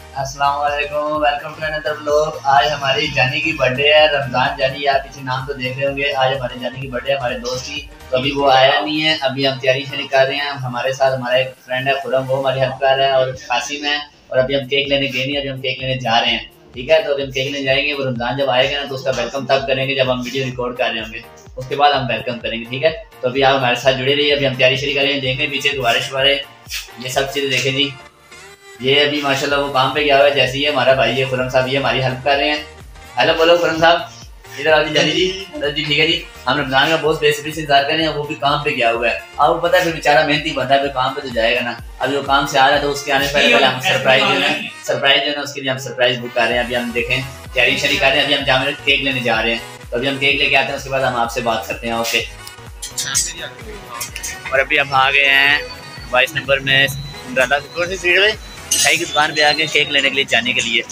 अस्सलाम वालेकुम, welcome to another vlog. आज हमारी जानी की बर्थडे है, रमजान जानी। आप पीछे नाम तो देख रहे होंगे। आज हमारी जानी की बर्थडे है, हमारे दोस्त की। तो अभी वो आया नहीं है, अभी हम तैयारी शरी कर रहे हैं। हमारे साथ हमारा एक फ्रेंड है खुरम, वो हमारी हेल्प कर रहा है, और कासिम है। और अभी हम केक लेने गए नहीं, अभी हम केक लेने जा रहे हैं। ठीक है, तो अभी हम केक लेने जाएंगे। वो रमजान जब आएगा ना, तो उसका वेलकम तब करेंगे जब हम वीडियो रिकॉर्ड कर रहे होंगे। उसके बाद हम वेलकम करेंगे। ठीक है, तो अभी आप हमारे साथ जुड़े रहिए। अभी हम तैयारी शरी करेंगे, देखें पीछे गुब्बारे शुब्बारे, ये सब चीज़ें देखें जी। ये अभी माशाल्लाह वो काम पे गया हुआ है। जैसे ही हमारा भाई है खुरम साहब, ये हमारी हेल्प कर रहे हैं। हेलो बोलो खुरम साहब, इधर आओ जी। जानी जी, जी ठीक है जी। हम रमजान का बहुत बेसब्री से इंतजार कर रहे हैं, वो भी काम पे गया हुआ है। आपको पता है फिर बेचारा मेहनती बंदा है, फिर काम पे तो जाएगा ना। अभी वो काम से आ रहा है, तो उसके आने से पहले हम सरप्राइज जो है उसके लिए हम सरप्राइज बुक कर रहे हैं। अभी हम देखें तैयारी शरी कर रहे हैं। अभी हम जामे केक लेने जा रहे हैं, तो अभी हम केक लेके आते हैं, उसके बाद हम आपसे बात करते हैं। ओके। और अभी हम आ गए हैं 22 नंबर में, कौन सी स्ट्रीट में, मिठाई की दुकान पे आके केक लेने के लिए जाने के लिए।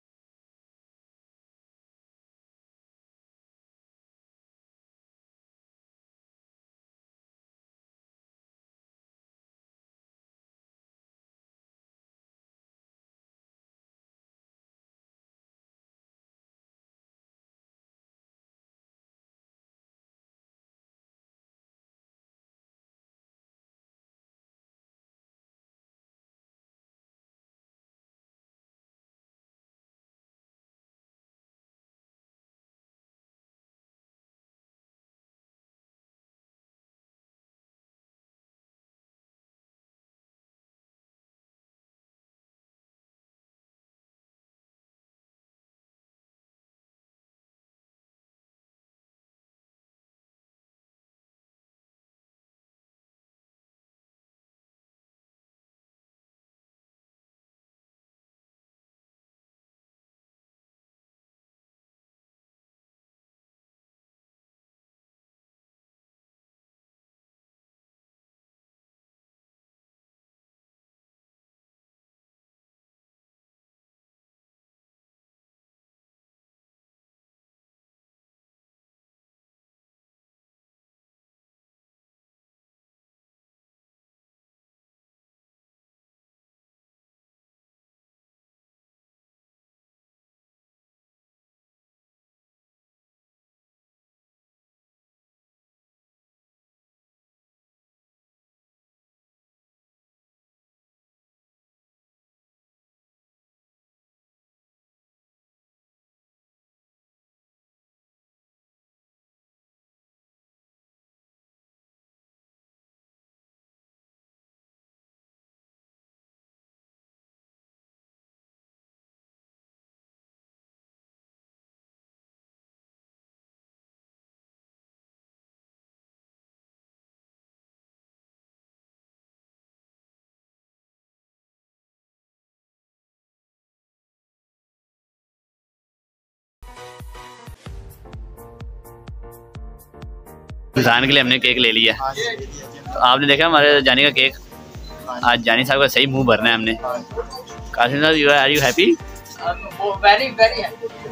रमजान के लिए हमने केक ले लिया। तो आपने देखा हमारे जानी का केक। आज जानी साहब का सही मुंह भरना है हमने। कासिम साहब, you are you happy? Very very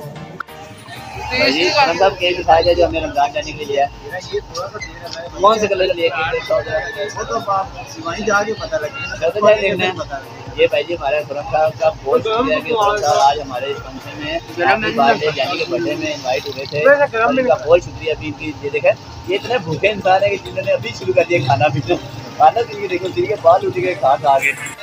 जी मतलब केक दिखाया जाए जो हमने रमजान जाने के लिए लिया है। कौन से कलर का लिया केक? वो तो वहीं जाके पता लगेगा। तो देखना है। ये भाई जी हमारे खुरम साहब का बहुत शुक्रिया कि खुरम साहब आज हमारे इस फंक्शन में बर्थडे यानी कि बर्थडे में इनवाइट हुए थे, और इनका बहुत शुक्रिया। अभी इनकी ये देखा, ये इतने भूखे इंसान है कि जिन्होंने अभी शुरू कर दिया खाना पीना। खाना तो ये देखो के बाल उठ गए खा खा के।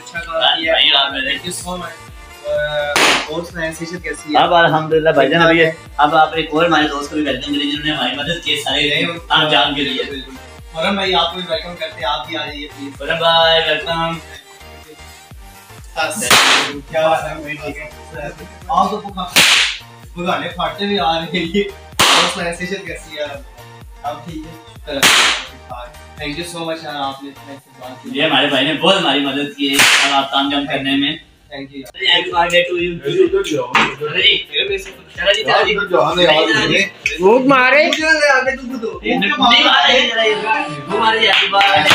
अच्छा काम किया है, थैंक यू सो मच। और सुनाएं सेशन कैसी है? अब अल्हम्दुलिल्लाह भाईजान अभी अब आप एक और हमारे दोस्त को भी वेलकम करिए जिन्होंने हमारी मदद की सारे अंजाम के लिए। फरम भाई आपको भी वेलकम करते हैं, आप भी आ जाइए प्लीज। फरम भाई वेलकम। क्या बात है भाई, ठीक है आओ तो पुराने फाटते भी आ रहे हैं ये। और सुनाएं सेशन कैसी है? अब ठीक है, थैंक यू सो मच यार, आपने इतना इस्तेमाल किया। ये हमारे भाई ने बहुत हमारी मदद की है अब आप काम जाम करने में। Thank you. Happy birthday to you. चलो जी भूख मारे नहीं मारे वो हमारे happy birthday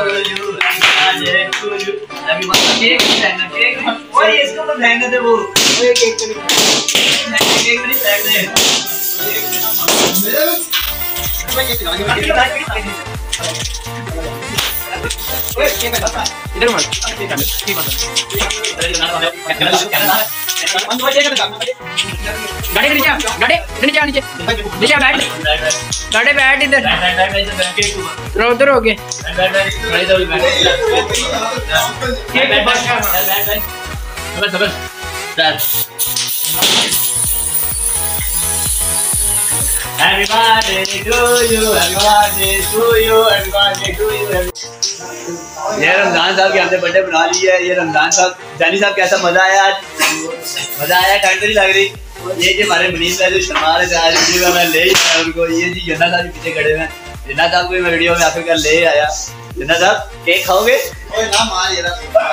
to you happy birthday cake और इसको तो फेंकने दे वो केक नहीं फेंक दे इधर मार गाड़ी नीचे नीचे बैठ गाड़ी बैठ इधर उधर हो गए Happy birthday to you, happy birthday to you, happy birthday to you. ये रमजान साहब के हमने बर्थडे बना ली है। ये रमजान साहब जानी साहब कैसा मजा आया आज? मजा आया, ठंड नहीं लग रही? ये जी हमारे मुनीम का जो शमार है आज वीडियो में मैं ले आया उनको। ये जी जन्नत साहब पीछे खड़े हैं। जन्नत साहब को मैं वीडियो में आखिरकार ले आया। जन्नत साहब केक खाओगे? ओए ना मार ये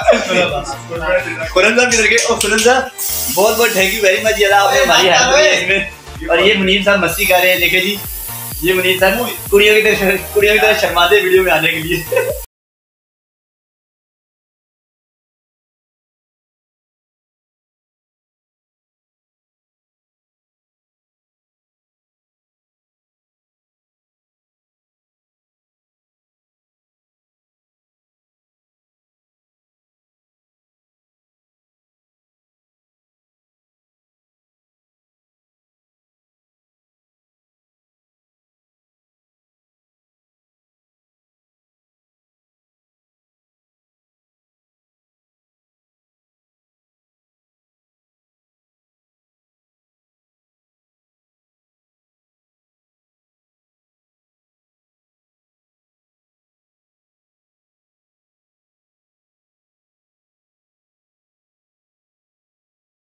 खुरन साहब किधर गए? ओ खुरन साहब बहुत बहुत थैंक यू वेरी मच यार, आपने हमारी हेल्प की इसमें। और ये मुनीम साहब मस्ती कर रहे हैं, देखे जी ये मुनीम साहब कुड़ियों की तरह शर्माते वीडियो में आने के लिए।